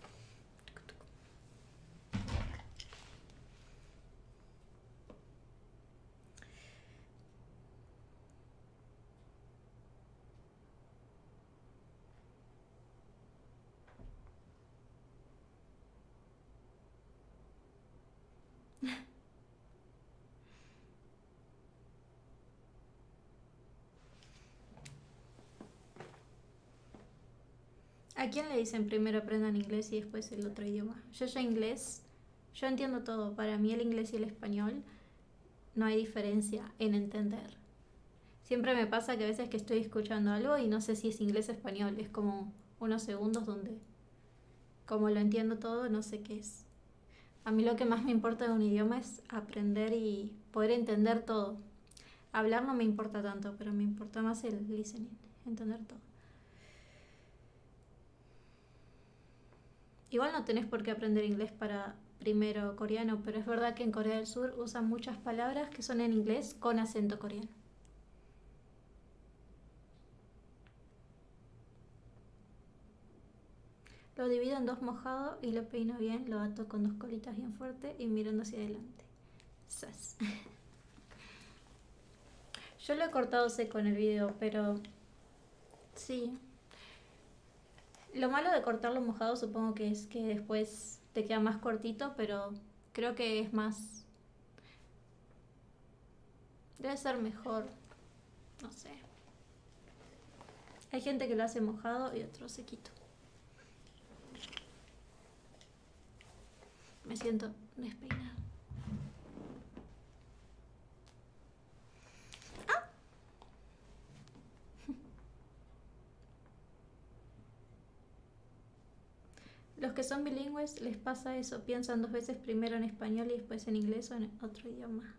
¿A quién le dicen primero aprendan inglés y después el otro idioma? Yo ya inglés, yo entiendo todo. Para mí el inglés y el español no hay diferencia en entender. Siempre me pasa que a veces que estoy escuchando algo y no sé si es inglés o español. Es como unos segundos donde, como lo entiendo todo, no sé qué es. A mí lo que más me importa de un idioma es aprender y poder entender todo. Hablar no me importa tanto, pero me importa más el listening, entender todo. Igual no tenés por qué aprender inglés para primero coreano, pero es verdad que en Corea del Sur usan muchas palabras que son en inglés con acento coreano. Lo divido en dos mojados y lo peino bien, lo ato con dos colitas bien fuerte y mirando hacia adelante. ¡Sas! Yo lo he cortado seco en el video, pero sí. Lo malo de cortarlo mojado supongo que es que después te queda más cortito, pero creo que es más... Debe ser mejor, no sé. Hay gente que lo hace mojado y otro sequito. Me siento despeinada. Los que son bilingües les pasa eso, piensan dos veces primero en español y después en inglés o en otro idioma.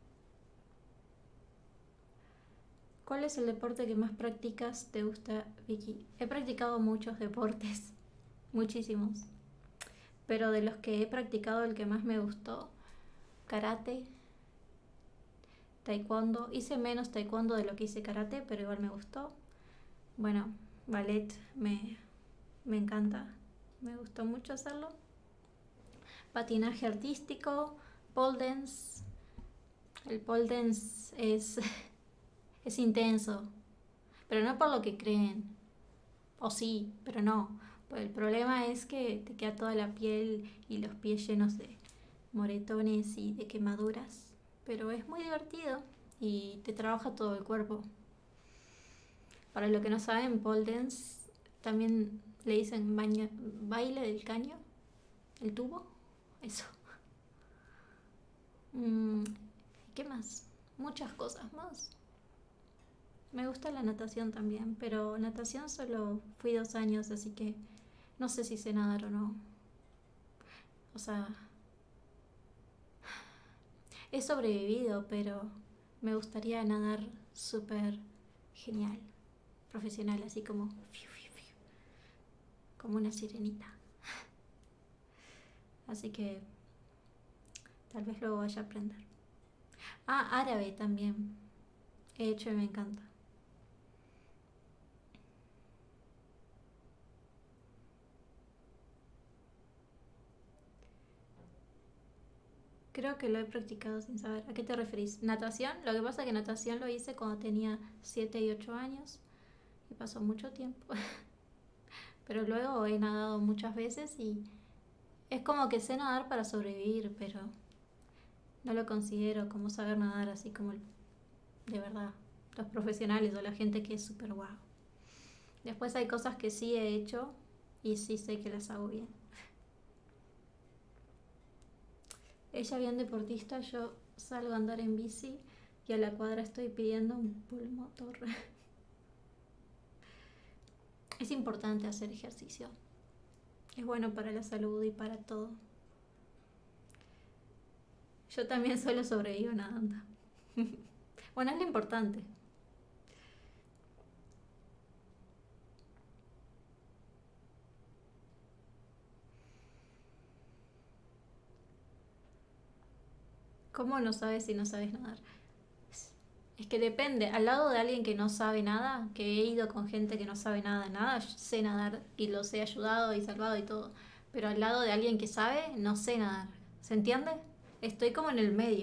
¿Cuál es el deporte que más practicas? ¿Te gusta, Vicky? He practicado muchos deportes, muchísimos. Pero de los que he practicado, el que más me gustó, karate, taekwondo. Hice menos taekwondo de lo que hice karate, pero igual me gustó. Bueno, ballet me encanta, me gustó mucho hacerlo. Patinaje artístico, pole dance. El pole dance es intenso, pero no por lo que creen. O sí, pero no. Pues el problema es que te queda toda la piel y los pies llenos de moretones y de quemaduras. Pero es muy divertido y te trabaja todo el cuerpo. Para los que no saben, pole dance también le dicen baile del caño, el tubo, eso. ¿Qué más? Muchas cosas más. Me gusta la natación también, pero natación solo fui 2 años, así que no sé si sé nadar o no. O sea, he sobrevivido, pero me gustaría nadar súper genial, profesional, así como como una sirenita. Así que tal vez luego vaya a aprender. Ah, árabe también. He hecho y me encanta. Creo que lo he practicado sin saber. ¿A qué te referís? ¿Natación? Lo que pasa es que natación lo hice cuando tenía 7 y 8 años y pasó mucho tiempo. Pero luego he nadado muchas veces y es como que sé nadar para sobrevivir, pero no lo considero como saber nadar así como de verdad los profesionales o la gente que es súper guau. Después hay cosas que sí he hecho y sí sé que las hago bien. Ella bien deportista, yo salgo a andar en bici y a la cuadra estoy pidiendo un pulmotor. Es importante hacer ejercicio. Es bueno para la salud y para todo. Yo también solo sobrevivo nadando. Bueno, es lo importante. ¿Cómo no sabes si no sabes nadar? Es que depende. Al lado de alguien que no sabe nada, que he ido con gente que no sabe nada de nada, yo sé nadar y los he ayudado y salvado y todo. Pero al lado de alguien que sabe, no sé nadar. ¿Se entiende? Estoy como en el medio.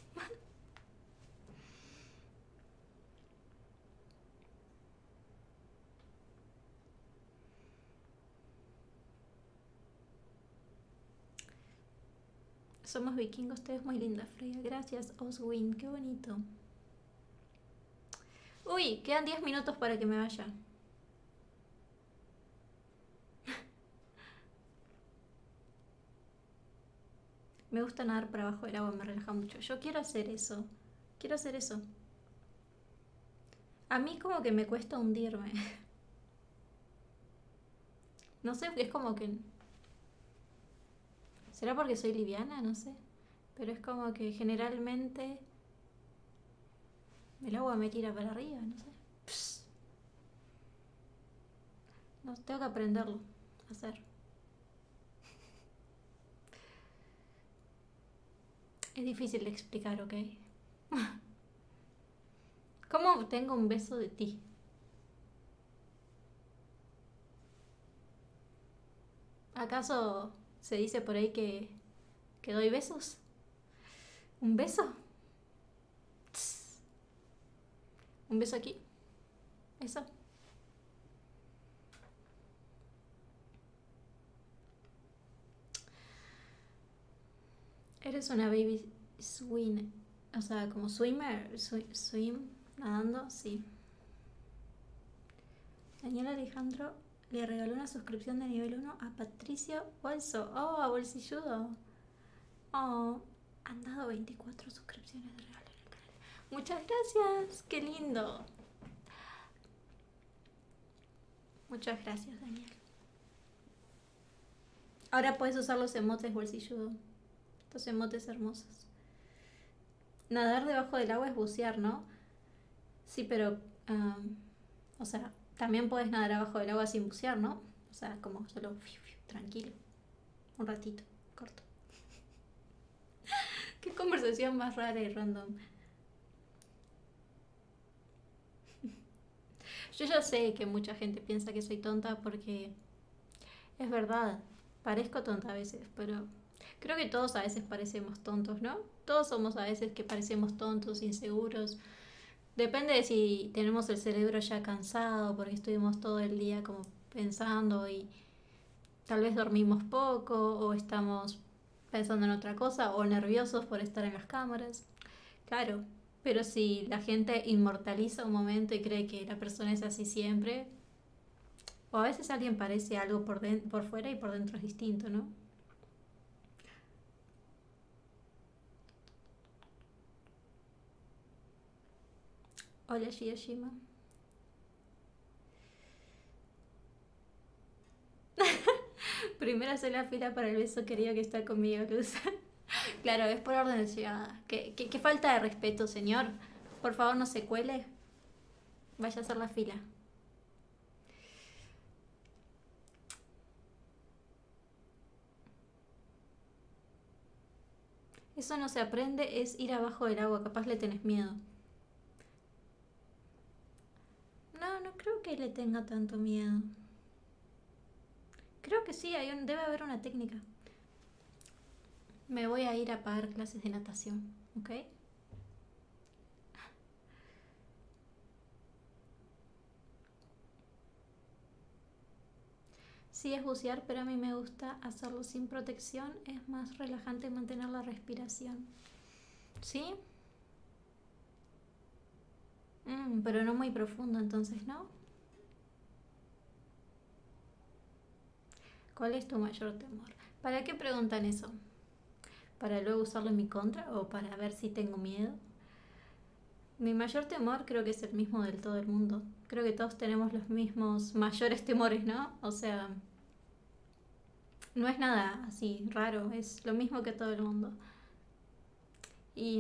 Somos vikingos, te ves muy linda, Freya. Gracias, Oswin, qué bonito. Uy, quedan 10 minutos para que me vaya. Me gusta nadar para abajo del agua, me relaja mucho. Yo quiero hacer eso. Quiero hacer eso. A mí como que me cuesta hundirme. No sé, es como que... ¿Será porque soy liviana? No sé. Pero es como que generalmente el agua me tira para arriba, no sé. Pss. No, tengo que aprenderlo a hacer. Es difícil de explicar, ¿ok? ¿Cómo tengo un beso de ti? ¿Acaso se dice por ahí que doy besos? ¿Un beso? Tss. ¿Un beso aquí? ¿Eso? Eres una baby swim. O sea, como swimmer. Swim, nadando, sí. Daniel Alejandro le regaló una suscripción de nivel 1 a Patricio Bolso. Oh, a Bolsilludo. Oh, han dado 24 suscripciones de regalo en el canal. Muchas gracias, qué lindo. Muchas gracias, Daniel. Ahora puedes usar los emotes bolsilludo. Estos emotes hermosos. Nadar debajo del agua es bucear, ¿no? Sí, pero... o sea, también puedes nadar abajo del agua sin bucear, ¿no? O sea, como solo tranquilo. Un ratito, corto. Qué conversación más rara y random. Yo ya sé que mucha gente piensa que soy tonta porque es verdad, parezco tonta a veces, pero creo que todos a veces parecemos tontos, ¿no? Todos somos a veces que parecemos tontos, inseguros. Depende de si tenemos el cerebro ya cansado porque estuvimos todo el día como pensando y tal vez dormimos poco o estamos pensando en otra cosa o nerviosos por estar en las cámaras. Claro, pero si la gente inmortaliza un momento y cree que la persona es así siempre, o a veces alguien parece algo por fuera y por dentro es distinto, ¿no? Hola, Shiyashima. Primero hacer la fila para el beso querido que está conmigo, Luz. Claro, es por orden de llegada. ¿Qué falta de respeto, señor? Por favor, no se cuele. Vaya a hacer la fila. Eso no se aprende, es ir abajo del agua. Capaz le tenés miedo. No, no creo que le tenga tanto miedo. Creo que sí, debe haber una técnica. Me voy a ir a pagar clases de natación, ¿ok? Sí es bucear, pero a mí me gusta hacerlo sin protección. Es más relajante mantener la respiración. ¿Sí? Pero no muy profundo, entonces, ¿no? ¿Cuál es tu mayor temor? ¿Para qué preguntan eso? ¿Para luego usarlo en mi contra o para ver si tengo miedo? Mi mayor temor creo que es el mismo del todo el mundo. Creo que todos tenemos los mismos mayores temores, ¿no? O sea, no es nada así raro, es lo mismo que todo el mundo. Y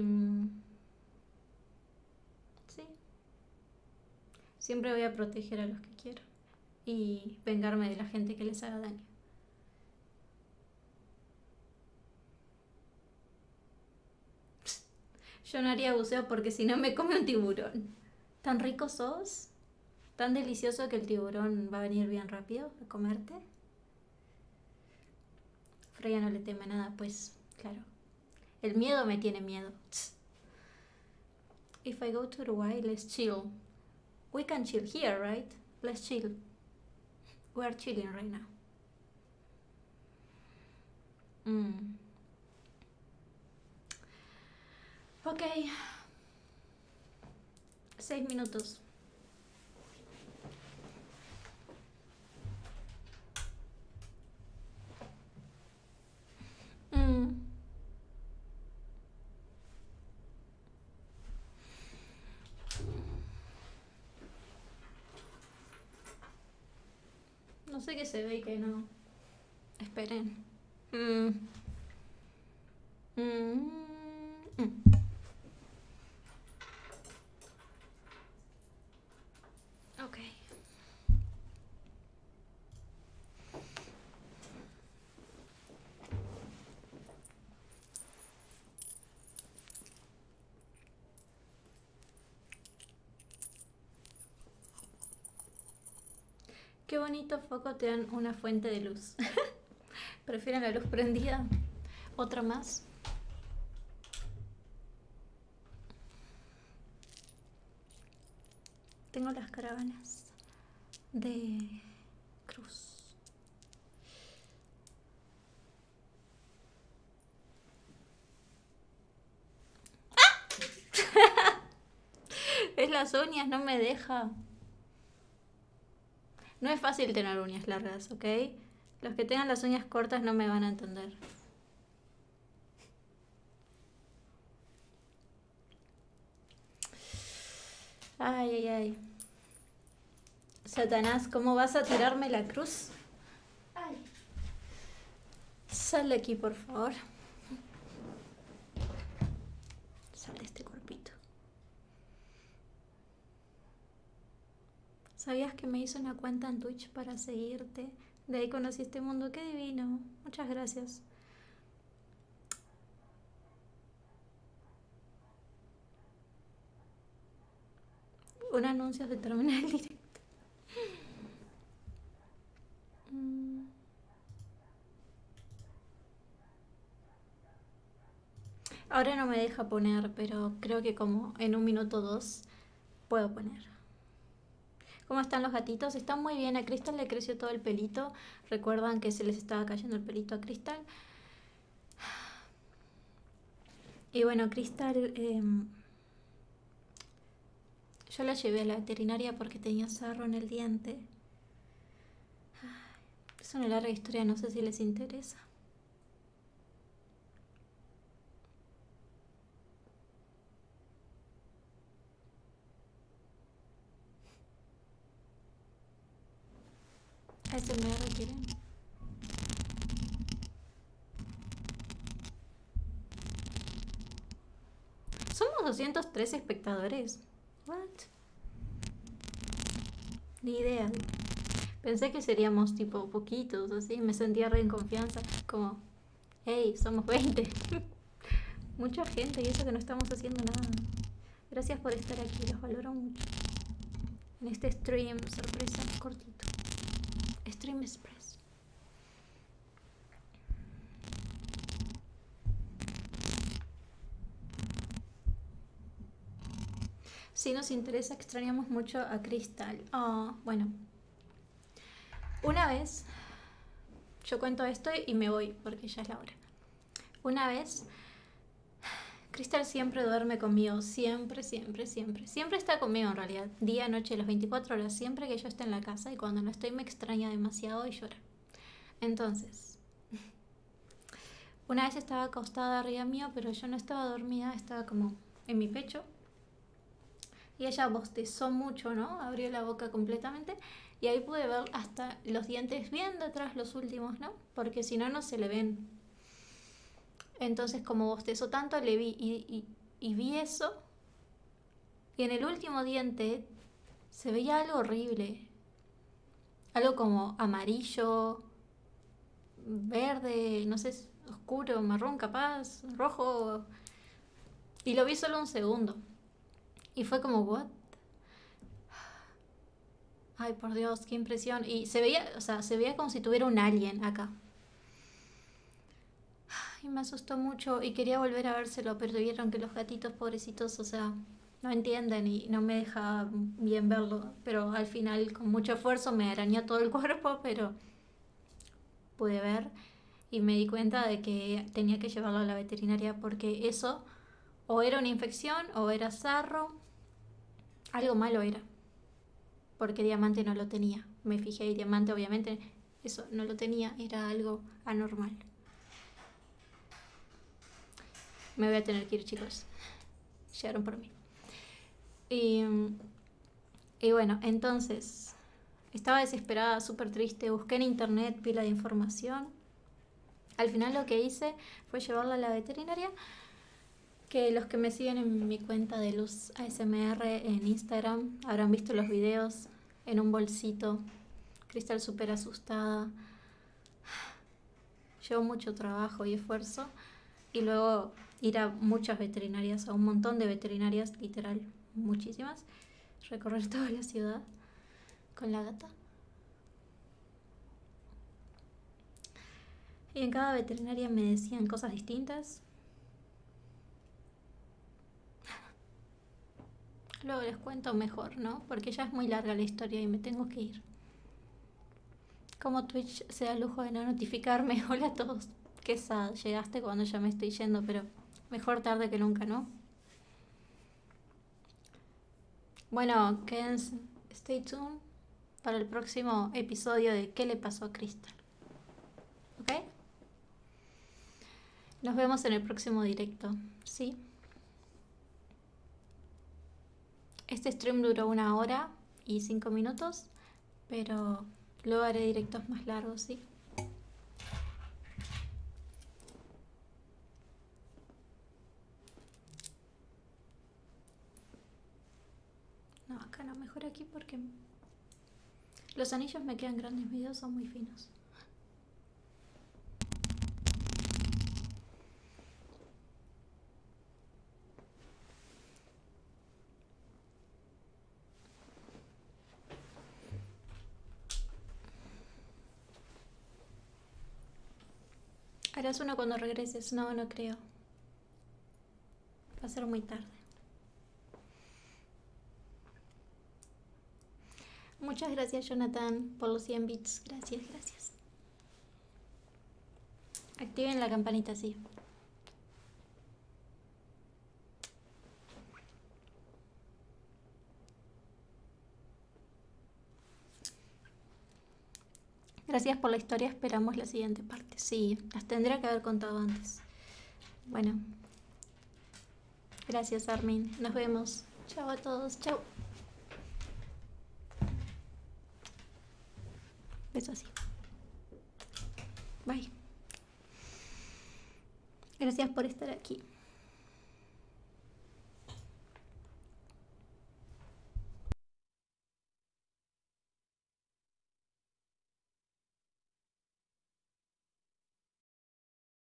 sí, siempre voy a proteger a los que quiero y vengarme de la gente que les haga daño. Yo no haría buceo porque si no me come un tiburón. ¿Tan rico sos? ¿Tan delicioso que el tiburón va a venir bien rápido a comerte? Freya no le teme nada, pues, claro. El miedo me tiene miedo. If I go to Uruguay, let's chill. We can chill here, right? Let's chill. We are chilling right now. Ok. 6 minutos. No sé qué se ve y qué no. Esperen. Ok. Qué bonito foco te dan una fuente de luz. ¿Prefieren la luz prendida? ¿Otra más? Tengo las caravanas de cruz. Es las uñas, no me deja. No es fácil tener uñas largas, ¿ok? Los que tengan las uñas cortas no me van a entender. Ay, ay, ay. Satanás, ¿cómo vas a tirarme la cruz? Ay. Sal de aquí, por favor. Sal de este cuerpito. ¿Sabías que me hice una cuenta en Twitch para seguirte? De ahí conocí este mundo, qué divino. Muchas gracias. Un anuncio se termina el directo. Ahora no me deja poner, pero creo que como en 1 minuto o 2 puedo poner. ¿Cómo están los gatitos? Están muy bien. A Crystal le creció todo el pelito. Recuerdan que se les estaba cayendo el pelito a Crystal. Y bueno, Crystal... yo la llevé a la veterinaria porque tenía sarro en el diente. Es una larga historia, no sé si les interesa. ASMR quieren. Somos 203 espectadores. What? Ni idea. Pensé que seríamos tipo poquitos, así. Me sentía re en confianza. Como, hey, somos 20. Mucha gente y eso que no estamos haciendo nada. Gracias por estar aquí, los valoro mucho. En este stream sorpresa cortito. Stream Express. Si nos interesa, extrañamos mucho a Crystal. Oh, bueno. Una vez, yo cuento esto y me voy porque ya es la hora. Una vez, Crystal siempre duerme conmigo, siempre, siempre, siempre. Siempre está conmigo en realidad, día, noche, las 24 horas, siempre que yo esté en la casa y cuando no estoy me extraña demasiado y llora. Entonces, una vez estaba acostada arriba mío, pero yo no estaba dormida, estaba como en mi pecho. Y ella bostezó mucho, ¿no? Abrió la boca completamente y ahí pude ver hasta los dientes bien detrás, los últimos, ¿no? Porque si no, no se le ven. Entonces, como bostezó tanto, le vi y vi eso. Y en el último diente se veía algo horrible. Algo como amarillo, verde, no sé, oscuro, marrón capaz, rojo. Y lo vi solo un segundo. Y fue como, ¿what? Ay, por Dios, qué impresión. Y se veía, o sea, se veía como si tuviera un alien acá. Y me asustó mucho y quería volver a vérselo, pero vieron que los gatitos pobrecitos, o sea, no entienden y no me deja bien verlo. Pero al final, con mucho esfuerzo, me arañó todo el cuerpo, pero pude ver y me di cuenta de que tenía que llevarlo a la veterinaria porque eso o era una infección o era sarro, algo malo era, porque Diamante no lo tenía. Me fijé y Diamante obviamente eso no lo tenía, era algo anormal. Me voy a tener que ir, chicos. Llegaron por mí. Y, y bueno, entonces estaba desesperada, súper triste. Busqué en internet pila de información. Al final lo que hice fue llevarla a la veterinaria. Que los que me siguen en mi cuenta de Luz ASMR en Instagram habrán visto los videos en un bolsito. Cristal súper asustada. Llevó mucho trabajo y esfuerzo. Y luego ir a muchas veterinarias, a un montón de veterinarias, literal, muchísimas. Recorrer toda la ciudad con la gata. Y en cada veterinaria me decían cosas distintas. Luego les cuento mejor, ¿no? Porque ya es muy larga la historia y me tengo que ir. Como Twitch se da el lujo de no notificarme. Hola a todos. Qué sad, llegaste cuando ya me estoy yendo, pero mejor tarde que nunca, ¿no? Bueno, quédense, stay tuned para el próximo episodio de ¿Qué le pasó a Crystal? ¿Ok? Nos vemos en el próximo directo, ¿sí? Este stream duró 1 hora y 5 minutos, pero luego haré directos más largos, ¿sí? No, acá no, mejor aquí porque los anillos me quedan grandes, mis dedos son muy finos. Harás uno cuando regreses. No, no creo. Va a ser muy tarde. Muchas gracias, Jonathan, por los 100 bits. Gracias, gracias. Activen la campanita, sí. Gracias por la historia. Esperamos la siguiente parte. Sí, las tendría que haber contado antes. Bueno. Gracias, Armin. Nos vemos. Chao a todos. Chao. Beso así. Bye. Gracias por estar aquí.